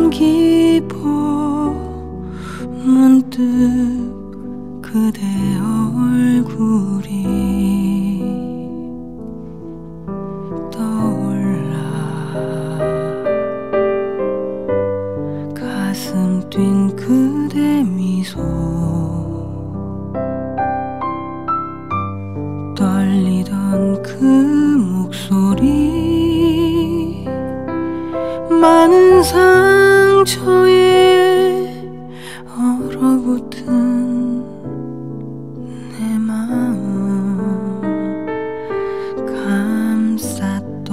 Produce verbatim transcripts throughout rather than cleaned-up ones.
기뻐 문득 그대 얼굴이 떠올라 가슴 뛴 그대 미소 떨리던 그 목소리 많은 상처에 얼어붙은 내 마음 감쌌던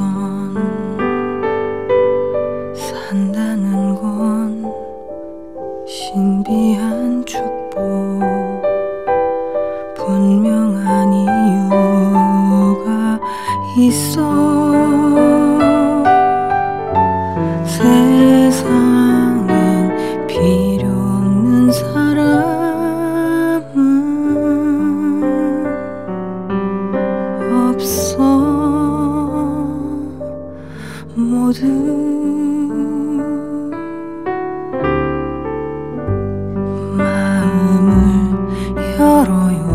산다는 건 신비한 축복 분명한 이유가 있어 세상엔 필요 없는 사람은 없어 모두 마음을 열어요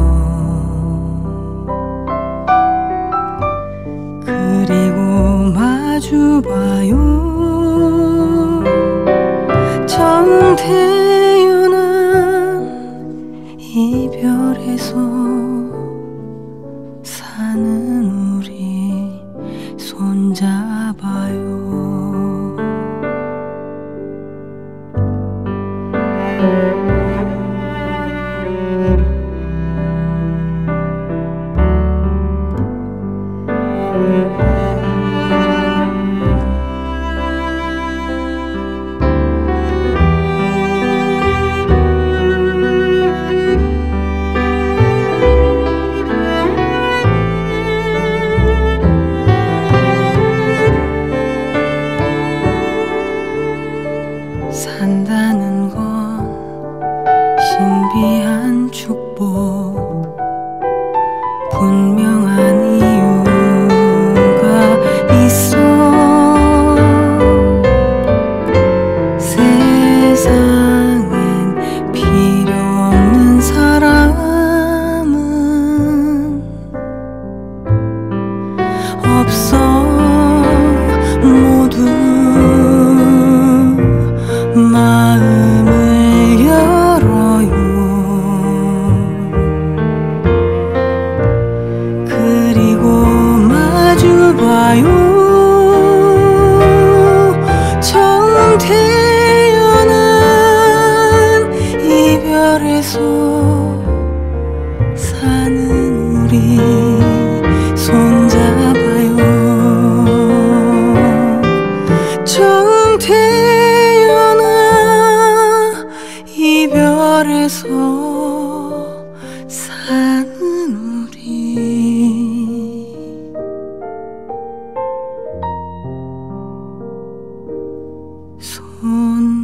그리고 마주봐요 처음 태어난 이별에서 사는 우리 손잡아요 산다는 건 신비한 축복 분명한 이유가 있어 세상엔 필요 없는 사람은 없어 모두 마음을 열어요 그리고 마주봐요 처음 태어난 이별에서 사는 우리 손잡아요 처음 태어난 이별에서 사는 우리 손